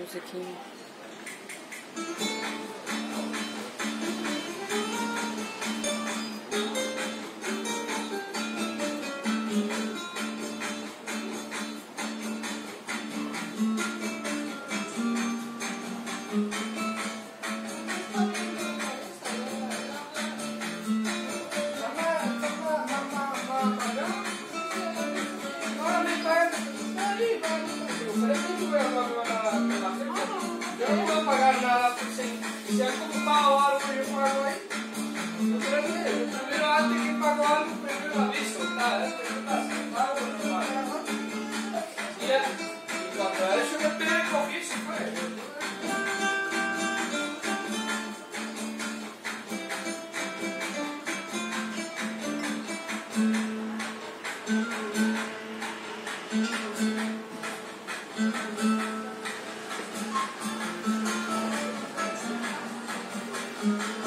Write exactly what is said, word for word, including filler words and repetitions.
musiquinha. Eu não vou pagar nada por sem. Se é como uma hora que eu pago aí, eu primeiro, o primeiro ano tem que pagar algo primeiro à vista, tá? É perguntar se paga ou não paga. E é, enquanto é, eu já peguei com isso, foi. Thank you.